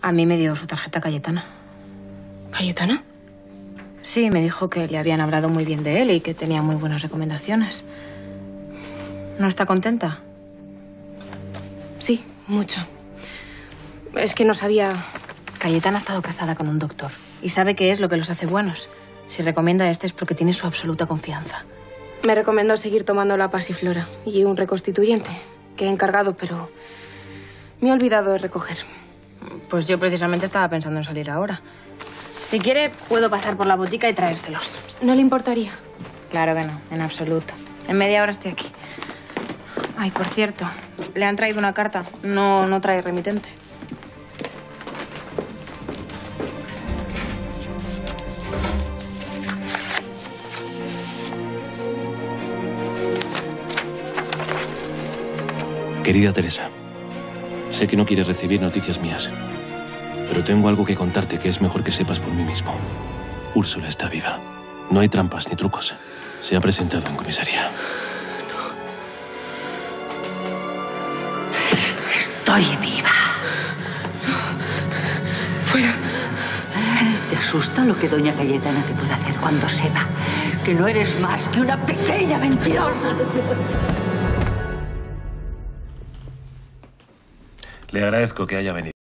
A mí me dio su tarjeta Cayetana. ¿Cayetana? Sí, me dijo que le habían hablado muy bien de él y que tenía muy buenas recomendaciones. ¿No está contenta? Sí, mucho. Es que no sabía... Cayetana ha estado casada con un doctor y sabe qué es lo que los hace buenos. Si recomienda a este es porque tiene su absoluta confianza. Me recomendó seguir tomando la pasiflora y un reconstituyente que he encargado, pero me he olvidado de recoger. Pues yo precisamente estaba pensando en salir ahora. Si quiere, puedo pasar por la botica y traérselos. ¿No le importaría? Claro que no, en absoluto. En media hora estoy aquí. Ay, por cierto, le han traído una carta. No trae remitente. Querida Teresa, sé que no quieres recibir noticias mías, pero tengo algo que contarte que es mejor que sepas por mí mismo. Úrsula está viva. No hay trampas ni trucos. Se ha presentado en comisaría. Estoy viva. Fuera. ¿Te asusta lo que doña Cayetana te puede hacer cuando sepa que no eres más que una pequeña mentirosa? Le agradezco que haya venido.